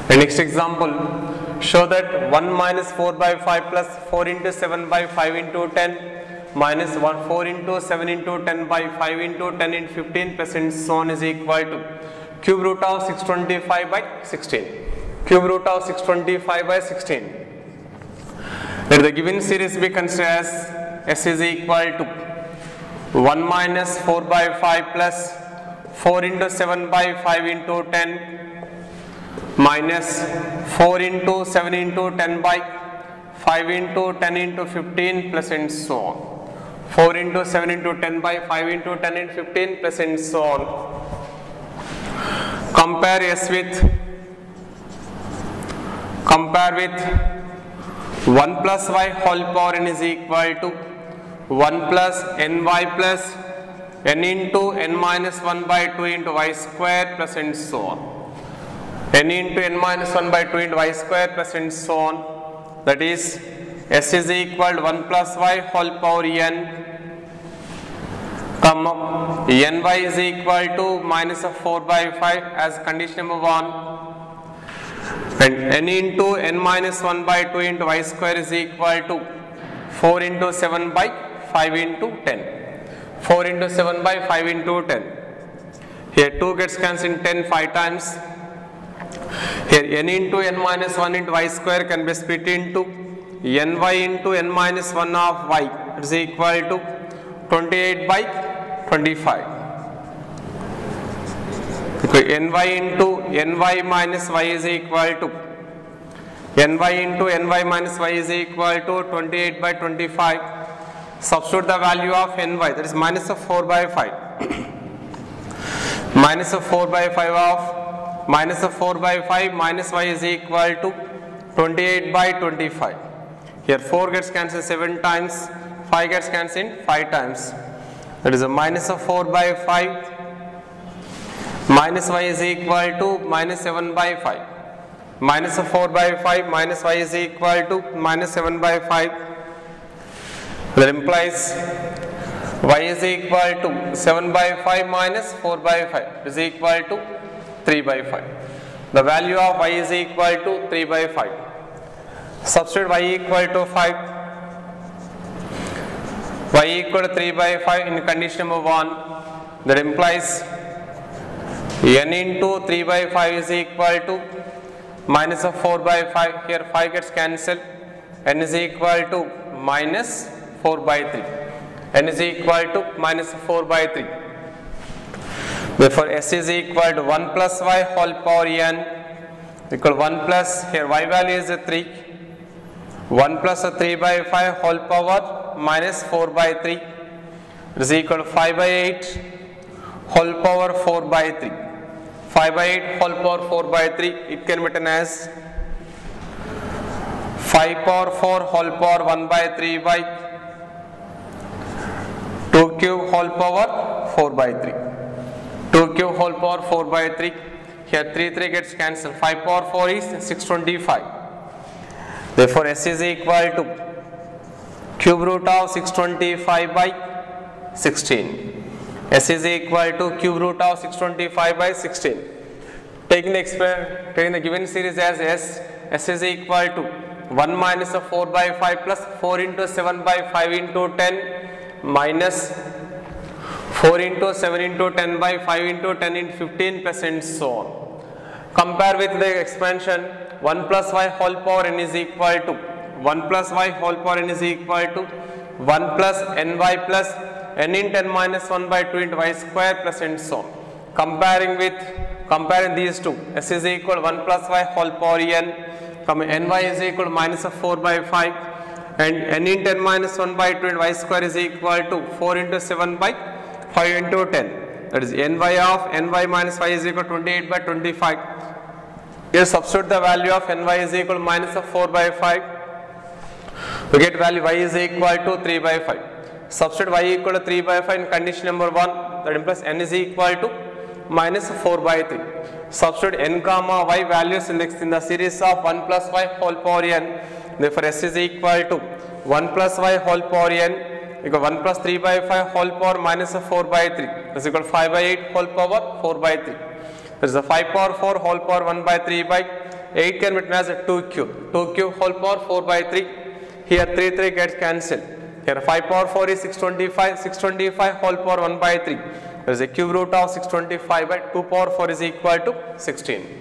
The next example, show that 1 minus 4 by 5 plus 4 into 7 by 5 into 10 minus 4 into 7 into 10 by 5 into 10 into 15 plus and so on is equal to cube root of 625 by 16. Cube root of 625 by 16. Let the given series be considered as S is equal to 1 minus 4 by 5 plus 4 into 7 by 5 into 10 minus 4 into 7 into 10 by 5 into 10 into 15 plus and so on. 4 into 7 into 10 by 5 into 10 into 15 plus and so on. Compare with 1 plus y whole power n is equal to 1 plus ny plus n into n minus 1 by 2 into y square plus and so on. N into n minus 1 by 2 into y square plus and so on. That is S is equal to 1 plus y whole power n, ny is equal to minus of 4 by 5 as condition number 1, and n into n minus 1 by 2 into y square is equal to 4 into 7 by 5 into 10. 4 into 7 by 5 into 10. Here 2 gets cancelled in 10 5 times. Here n into n minus 1 into y square can be split into ny into n minus 1 of y is equal to 28 by 25. Ny into ny minus y is equal to ny into ny minus y is equal to 28 by 25. Substitute the value of ny, that is minus of 4 by 5. Minus of 4 by 5 of minus of 4 by 5 minus y is equal to 28 by 25. Here 4 gets cancelled 7 times, 5 gets cancelled 5 times. That is a minus of 4 by 5 minus y is equal to minus 7 by 5. Minus of 4 by 5 minus y is equal to minus 7 by 5. That implies y is equal to 7 by 5 minus 4 by 5 is equal to 3 by 5. The value of y is equal to 3 by 5. Substitute y equal to 5. Y equal to 3 by 5 in condition number 1. That implies n into 3 by 5 is equal to minus of 4 by 5. Here 5 gets cancelled. N is equal to minus 4 by 3. N is equal to minus 4 by 3. Therefore, S is equal to 1 plus y whole power n equal 1 plus, here y value is 3. 1 plus 3 by 5 whole power minus 4 by 3 is equal to 5 by 8 whole power 4 by 3. 5 by 8 whole power 4 by 3, it can be written as 5 power 4 whole power 1 by 3 by 2 cube whole power 4 by 3. 2 cube whole power 4 by 3. Here 3 gets cancelled. 5 power 4 is 625. Therefore, S is equal to cube root of 625 by 16. S is equal to cube root of 625 by 16. Taking the given series as S is equal to 1 minus of 4 by 5 plus 4 into 7 by 5 into 10 minus 4 into 7 into 10 by 5 into 10 into 15 plus and so on. Compare with the expansion 1 plus y whole power n is equal to 1 plus y whole power n is equal to 1 plus ny plus n into n minus 1 by 2 into y square plus and so on. Comparing these two, S is equal to 1 plus y whole power n, ny is equal to minus of 4 by 5 and n into n minus 1 by 2 into y square is equal to 4 into 7 by 5 into 10. That is ny of ny minus y is equal to 28 by 25. Here substitute the value of ny is equal to minus of 4 by 5. We get value y is equal to 3 by 5. Substitute y equal to 3 by 5 in condition number 1. That implies n is equal to minus 4 by 3. Substitute n comma y values in the series of 1 plus y whole power n. Therefore, S is equal to 1 plus y whole power n equal 1 plus 3 by 5 whole power minus 4 by 3 is equal to 5 by 8 whole power 4 by 3. There is a 5 power 4 whole power 1 by 3 by 8 can be written as 2 cube. 2 cube whole power 4 by 3. Here 3 gets cancelled. Here 5 power 4 is 625. 625 whole power 1 by 3. There is a cube root of 625 by 2 power 4 is equal to 16.